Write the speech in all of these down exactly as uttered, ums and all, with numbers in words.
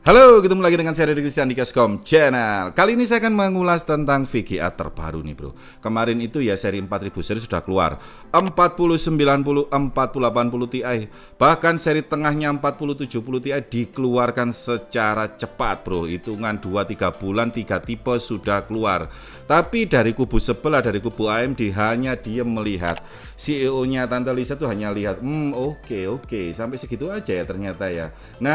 Halo, ketemu lagi dengan saya Christian di Keskom Channel. Kali ini saya akan mengulas tentang V G A terbaru nih bro. Kemarin itu ya seri empat ribu seri sudah keluar, empat puluh, sembilan puluh, empat puluh, delapan puluh Ti. Bahkan seri tengahnya empat puluh, tujuh puluh Ti dikeluarkan secara cepat bro. Hitungan dua tiga bulan, tiga tipe sudah keluar. Tapi dari kubu sebelah, dari kubu A M D hanya diem melihat. C E O-nya Tante Lisa tuh hanya lihat, hmm oke okay, oke okay. Sampai segitu aja ya ternyata ya.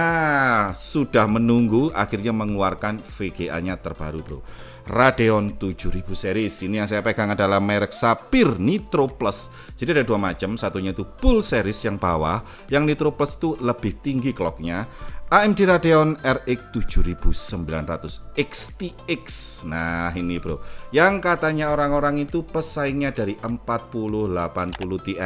Nah, sudah menunggu akhirnya mengeluarkan V G A-nya terbaru bro. Radeon tujuh ribu series. Ini yang saya pegang adalah merek Sapphire Nitro Plus. Jadi ada dua macam, satunya itu full series yang bawah, yang Nitro Plus itu lebih tinggi clocknya. A M D Radeon R X tujuh ribu sembilan ratus X T X. Nah ini bro, yang katanya orang-orang itu pesaingnya dari empat puluh, delapan puluh Ti.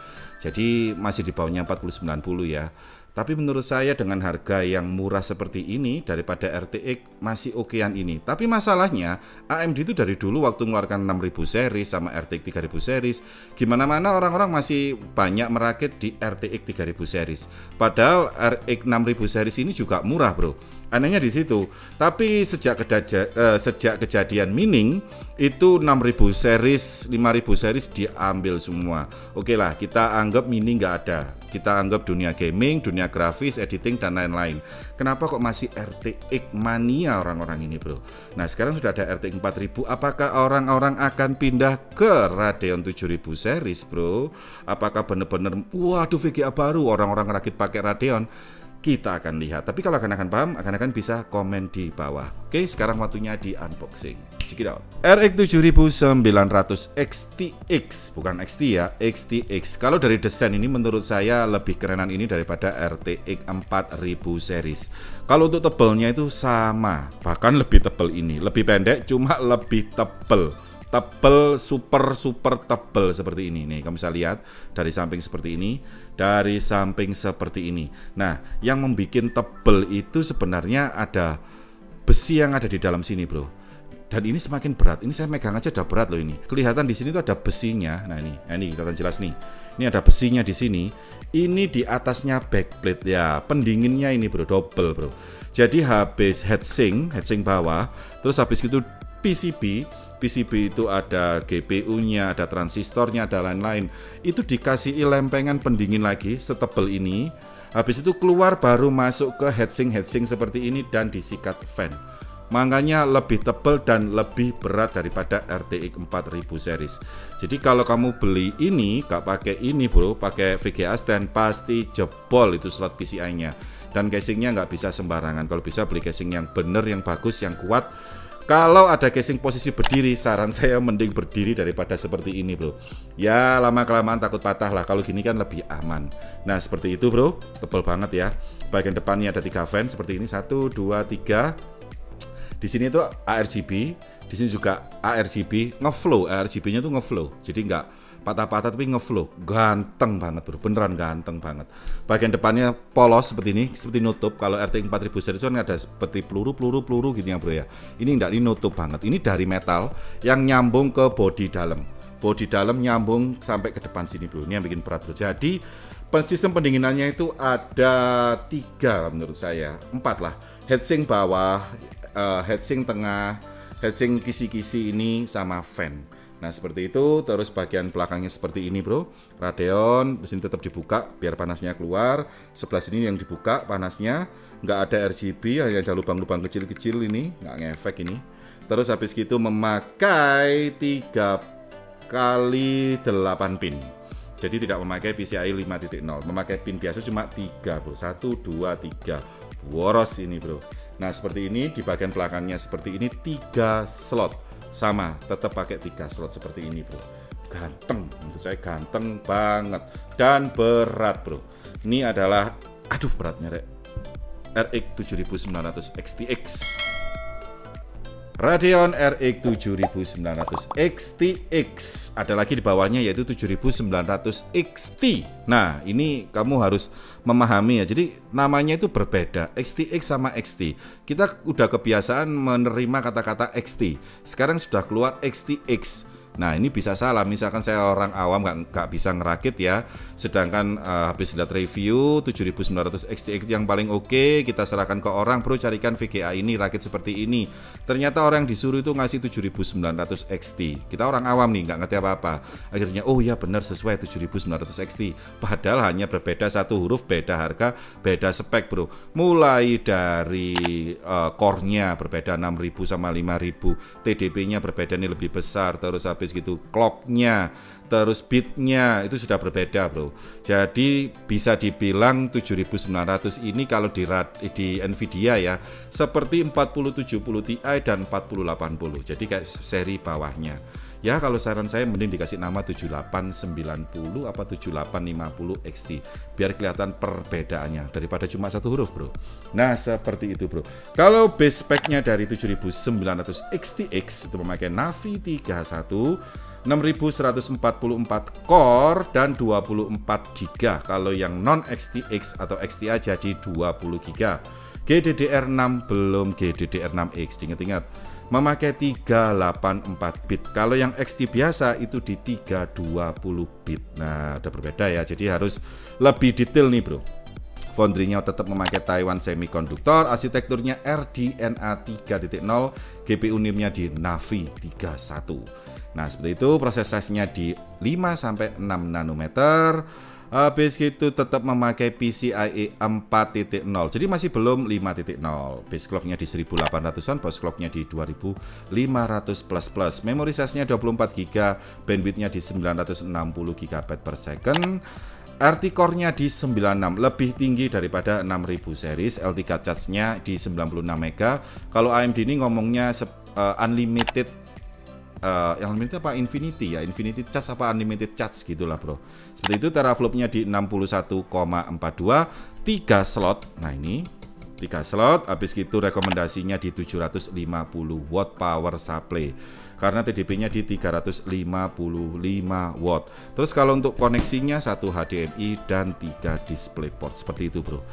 Jadi masih di bawahnya empat puluh, sembilan puluh ya. Tapi menurut saya dengan harga yang murah seperti ini daripada R T X masih okean ini. Tapi masalahnya A M D itu dari dulu waktu mengeluarkan enam ribu series sama R T X tiga ribu series, gimana mana orang-orang masih banyak merakit di R T X tiga ribu series. Padahal R X enam ribu series ini juga murah bro. Anehnya di situ. Tapi sejak kedaja, eh, sejak kejadian mining itu enam ribu series, lima ribu series diambil semua. Oke lah, kita anggap mining nggak ada. Kita anggap dunia gaming, dunia grafis, editing dan lain-lain. Kenapa kok masih R T X mania orang-orang ini, bro? Nah, sekarang sudah ada R T X empat ribu. Apakah orang-orang akan pindah ke Radeon tujuh ribu series, bro? Apakah benar-benar waduh V G A baru orang-orang rakit pakai Radeon? Kita akan lihat. Tapi kalau akan-akan paham, akan-akan bisa komen di bawah. Oke, sekarang waktunya di unboxing. Check it out. R X tujuh ribu sembilan ratus X T X, bukan X T ya, X T X. Kalau dari desain ini menurut saya lebih kerenan ini daripada R T X empat ribu series. Kalau untuk tebelnya itu sama, bahkan lebih tebel ini. Lebih pendek, cuma lebih tebel. Tebel, super super tebel seperti ini nih, kamu bisa lihat dari samping seperti ini, dari samping seperti ini. Nah, yang membuat tebel itu sebenarnya ada besi yang ada di dalam sini bro. Dan ini semakin berat. Ini saya megang aja udah berat loh ini. Kelihatan di sini tuh ada besinya. Nah ini, nah ini kelihatan jelas nih. Ini ada besinya di sini. Ini di atasnya backplate ya. Pendinginnya ini bro, double bro. Jadi habis heatsink, heatsink bawah, terus habis itu P C B, P C B itu ada G P U-nya, ada transistornya, ada lain-lain. Itu dikasih lempengan pendingin lagi setebel ini. Habis itu keluar baru masuk ke heatsink-heatsink seperti ini dan disikat fan. Makanya lebih tebal dan lebih berat daripada R T X empat ribu series. Jadi kalau kamu beli ini, gak pakai ini bro, pakai V G A stand, pasti jebol itu slot P C I-nya. Dan casingnya nggak bisa sembarangan. Kalau bisa beli casing yang bener, yang bagus, yang kuat. Kalau ada casing posisi berdiri, saran saya mending berdiri daripada seperti ini bro. Ya lama-kelamaan takut patah lah, kalau gini kan lebih aman. Nah seperti itu bro, tebal banget ya. Bagian depannya ada tiga fan seperti ini, satu, dua, tiga. Di sini itu A R G B, di sini juga A R G B, ngeflow, A R G B-nya tuh ngeflow. Jadi nggak patah-patah tapi ngeflow, ganteng banget bro, beneran ganteng banget. Bagian depannya polos seperti ini, seperti nutup. Kalau R T X empat ribu series kan ada seperti peluru, peluru, peluru gitu ya bro ya. Ini enggak, ini nutup banget. Ini dari metal yang nyambung ke bodi dalam. Bodi dalam nyambung sampai ke depan sini bro. Ini yang bikin berat bro. Jadi sistem pendinginannya itu ada tiga menurut saya, empat lah. Heatsink bawah, uh, heatsink tengah, heatsink kisi-kisi ini sama fan. Nah seperti itu, terus bagian belakangnya seperti ini bro. Radeon, di sini tetap dibuka biar panasnya keluar. Sebelah sini yang dibuka panasnya, nggak ada R G B, hanya ada lubang-lubang kecil-kecil ini, nggak ngefek ini. Terus habis gitu memakai tiga kali delapan pin. Jadi tidak memakai P C I lima titik nol, memakai pin biasa cuma tiga bro. satu, dua, tiga. Boros ini bro. Nah seperti ini, di bagian belakangnya seperti ini, tiga slot. Sama, tetap pakai tiga slot seperti ini bro. Ganteng, menurut saya ganteng banget. Dan berat bro. Ini adalah, aduh beratnya rek, R X tujuh ribu sembilan ratus X T X. Radeon R X tujuh ribu sembilan ratus X T X. Ada lagi di bawahnya yaitu tujuh ribu sembilan ratus X T. Nah ini kamu harus memahami ya. Jadi namanya itu berbeda, X T X sama X T. Kita udah kebiasaan menerima kata-kata X T. Sekarang sudah keluar X T X. Nah ini bisa salah, misalkan saya orang awam nggak nggak bisa ngerakit ya, sedangkan uh, habis lihat review tujuh ribu sembilan ratus X T X yang paling oke, okay, kita serahkan ke orang, bro carikan V G A ini rakit seperti ini. Ternyata orang yang disuruh itu ngasih tujuh ribu sembilan ratus X T. Kita orang awam nih nggak ngerti apa-apa. Akhirnya oh ya benar sesuai tujuh ribu sembilan ratus X T. Padahal hanya berbeda satu huruf, beda harga, beda spek bro. Mulai dari uh, core-nya berbeda enam ribu sama lima ribu, T D P-nya berbeda nih lebih besar, terus habis gitu clock-nya, terus bit-nya itu sudah berbeda bro. Jadi bisa dibilang tujuh ribu sembilan ratus ini kalau di, di Nvidia ya seperti empat puluh tujuh puluh Ti dan empat puluh delapan puluh, jadi kayak seri bawahnya ya. Kalau saran saya mending dikasih nama tujuh delapan sembilan nol apa tujuh delapan lima nol X T biar kelihatan perbedaannya daripada cuma satu huruf bro. Nah seperti itu bro. Kalau base spec-nya dari tujuh ribu sembilan ratus X T X itu memakai Navi tiga puluh satu enam ribu seratus empat puluh empat core dan dua puluh empat giga. Kalau yang non X T X atau X T A jadi dua puluh giga. G D D R enam belum G D D R enam X, diingat-ingat memakai tiga delapan empat bit. Kalau yang X T biasa itu di tiga dua puluh bit. Nah, udah berbeda ya. Jadi harus lebih detail nih, bro. Foundry-nya tetap memakai Taiwan Semiconductor, arsitekturnya R D N A tiga titik nol, G P U N I M-nya di Navi tiga puluh satu. Nah, seperti itu, proses size-nya di lima sampai enam nanometer. Habis itu tetap memakai P C I E empat titik nol. Jadi masih belum lima titik nol. Base clock-nya di seribu delapan ratusan, post clock-nya di dua ribu lima ratus plus plus. Memori size-nya dua puluh empat giga, bandwidth-nya di sembilan ratus enam puluh gigabyte per second. R T core-nya di sembilan puluh enam, lebih tinggi daripada enam ribu series. L tiga charge-nya di sembilan puluh enam mega. Kalau A M D ini ngomongnya uh, unlimited. Uh, yang unlimited apa infinity ya, infinity charge apa unlimited charge gitulah bro. Seperti itu. Teraflop-nya di enam puluh satu koma empat dua, tiga slot. Nah ini tiga slot. Habis gitu rekomendasinya di tujuh ratus lima puluh watt power supply karena T D P-nya di tiga ratus lima puluh lima watt. Terus kalau untuk koneksinya satu H D M I dan tiga DisplayPort seperti itu bro.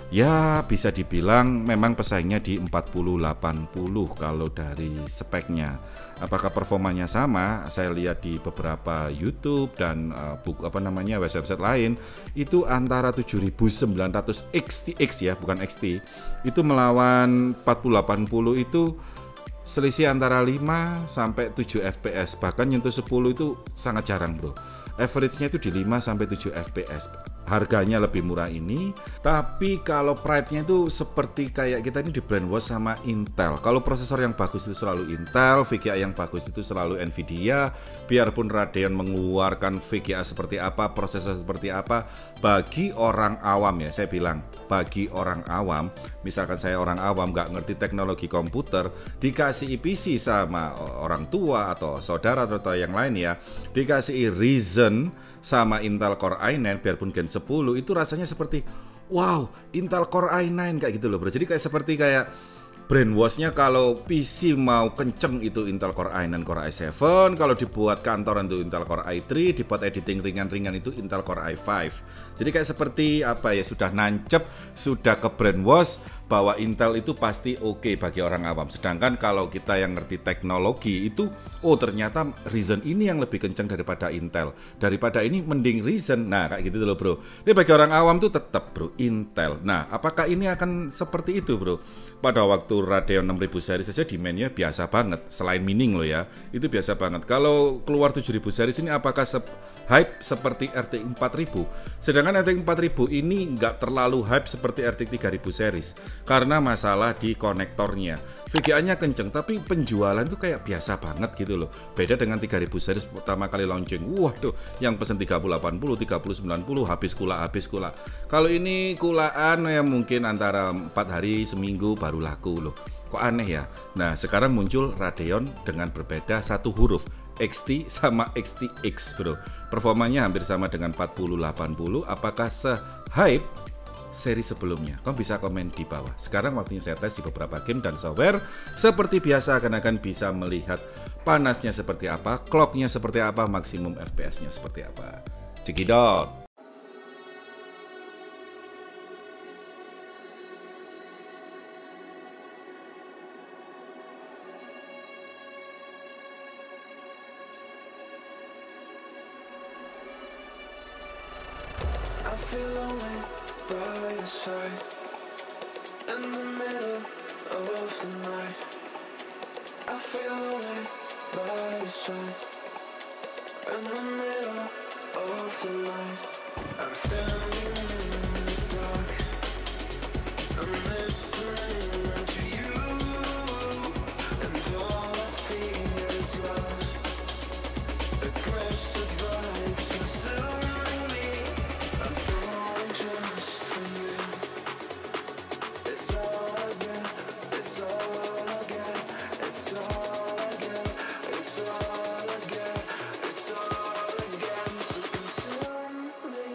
Ya bisa dibilang memang pesaingnya di empat puluh delapan puluh kalau dari speknya. Apakah performanya sama? Saya lihat di beberapa YouTube dan uh, buku apa namanya website-website lain itu antara tujuh ribu sembilan ratus X T X ya, bukan X T. Itu melawan empat puluh delapan puluh itu selisih antara lima sampai tujuh F P S, bahkan nyentuh sepuluh itu sangat jarang, bro. Average-nya itu di lima sampai tujuh F P S. Harganya lebih murah ini, tapi kalau pride-nya itu seperti kayak kita ini di brainwash sama Intel. Kalau prosesor yang bagus itu selalu Intel, V G A yang bagus itu selalu Nvidia. Biarpun Radeon mengeluarkan V G A seperti apa, prosesor seperti apa, bagi orang awam ya, saya bilang, bagi orang awam, misalkan saya orang awam nggak ngerti teknologi komputer, dikasih I P C sama orang tua atau saudara atau yang lain ya, dikasih Ryzen sama Intel Core i sembilan biarpun Gen sepuluh itu rasanya seperti wow, Intel Core i sembilan kayak gitu loh bro. Jadi kayak seperti kayak brainwash-nya kalau P C mau kenceng itu Intel Core i sembilan, Core i tujuh, kalau dibuat kantoran itu Intel Core i tiga, dibuat editing ringan-ringan itu Intel Core i lima. Jadi kayak seperti apa ya, sudah nancep, sudah ke brainwash bahwa Intel itu pasti oke okay bagi orang awam. Sedangkan kalau kita yang ngerti teknologi itu, oh ternyata Ryzen ini yang lebih kencang daripada Intel. Daripada ini mending Ryzen. Nah kayak gitu loh bro. Ini bagi orang awam tuh tetap bro Intel. Nah apakah ini akan seperti itu bro? Pada waktu Radeon enam ribu series saja demand-nya biasa banget. Selain mining loh ya, itu biasa banget. Kalau keluar tujuh ribu series ini apakah se hype seperti R T X empat ribu? Sedangkan R T X empat ribu ini nggak terlalu hype seperti R T X tiga ribu series. Karena masalah di konektornya. V G A-nya kenceng, tapi penjualan tuh kayak biasa banget gitu loh. Beda dengan tiga ribu series pertama kali launching. Waduh, yang pesen tiga puluh delapan puluh, tiga puluh sembilan puluh, habis kula, habis kula. Kalau ini kulaan ya mungkin antara empat hari, seminggu baru laku loh. Kok aneh ya? Nah, sekarang muncul Radeon dengan berbeda satu huruf. X T sama X T X bro. Performanya hampir sama dengan empat puluh delapan puluh. Apakah se-hype seri sebelumnya? Kamu bisa komen di bawah. Sekarang waktunya saya tes di beberapa game dan software. Seperti biasa akan-akan bisa melihat panasnya seperti apa, clocknya seperti apa, maksimum F P S-nya seperti apa. Cekidot. I feel lonely by your side. In the middle of the night, I feel lonely by your side. In the middle of the night, I'm standing in the dark. I'm listening to you, and all I feel is love. Aggressive vibes consuming me. I'm falling just for you. It's all I get, it's all I get, it's all I get, it's all I get, it's all I get. So consume me.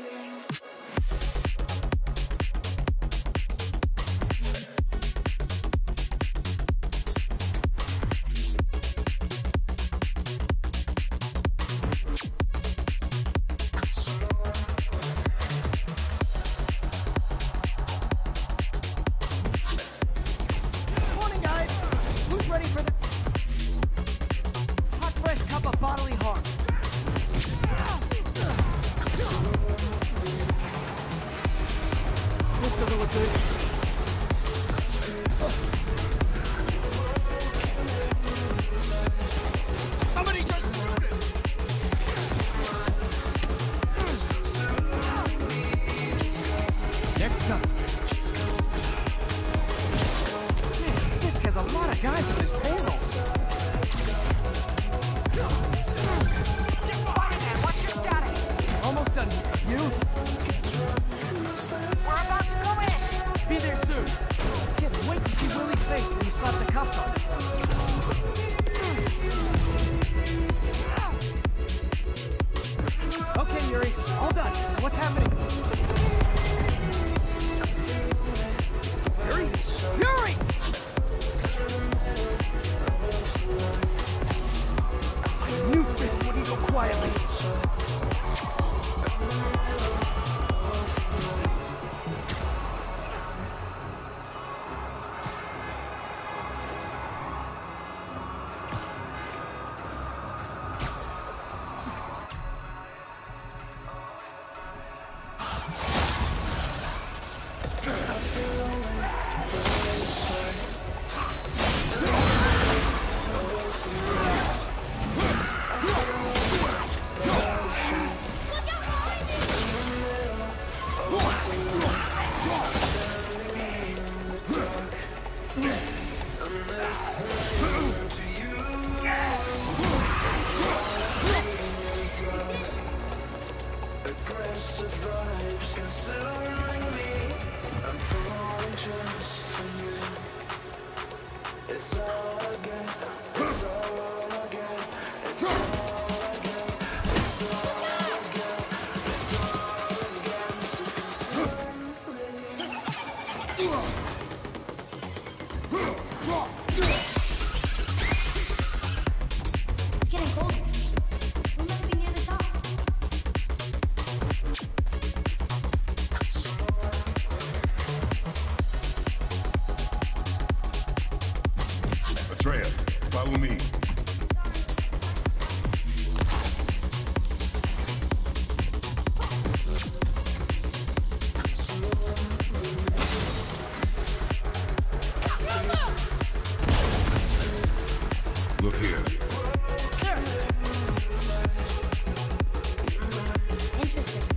Morning, guys. Who's ready for the hot, fresh cup of bodily harm? This doesn't look good. Somebody just shoot it! Next up. Fisk has a lot of guys on his payroll. What's your status? Almost done. You? We're about to go in. Be there soon. Can't wait to see Willie's face when you slap the cuffs on. Okay, Yuri. All done. What's happening? Yuri? Yuri! I knew Fisk wouldn't go quietly. Aggressive vibes consuming me. I'm falling just for you. It's all I get, it's all I get, it's all I get, it's all I get, it's all I get. So consume me. It's getting colder. We must be near the top. Atreus, follow me. Look here. Sir. Interesting.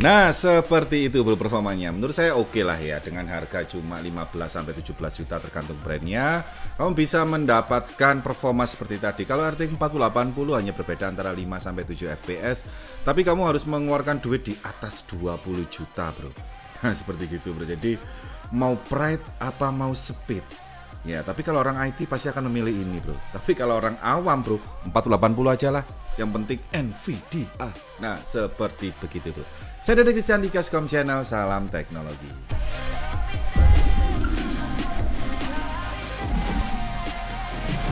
Nah, seperti itu bro performanya. Menurut saya oke lah ya, dengan harga cuma lima belas sampai tujuh belas juta tergantung brandnya, kamu bisa mendapatkan performa seperti tadi. Kalau R T X empat puluh delapan puluh hanya berbeda antara lima sampai tujuh F P S, tapi kamu harus mengeluarkan duit di atas dua puluh juta bro. Nah, seperti gitu bro. Jadi mau pride apa mau speed? Ya, tapi kalau orang I T pasti akan memilih ini bro. Tapi kalau orang awam bro, empat puluh delapan puluh aja lah. Yang penting Nvidia. Nah, seperti begitu bro. Saya dari Christian di Gascom Channel, salam teknologi.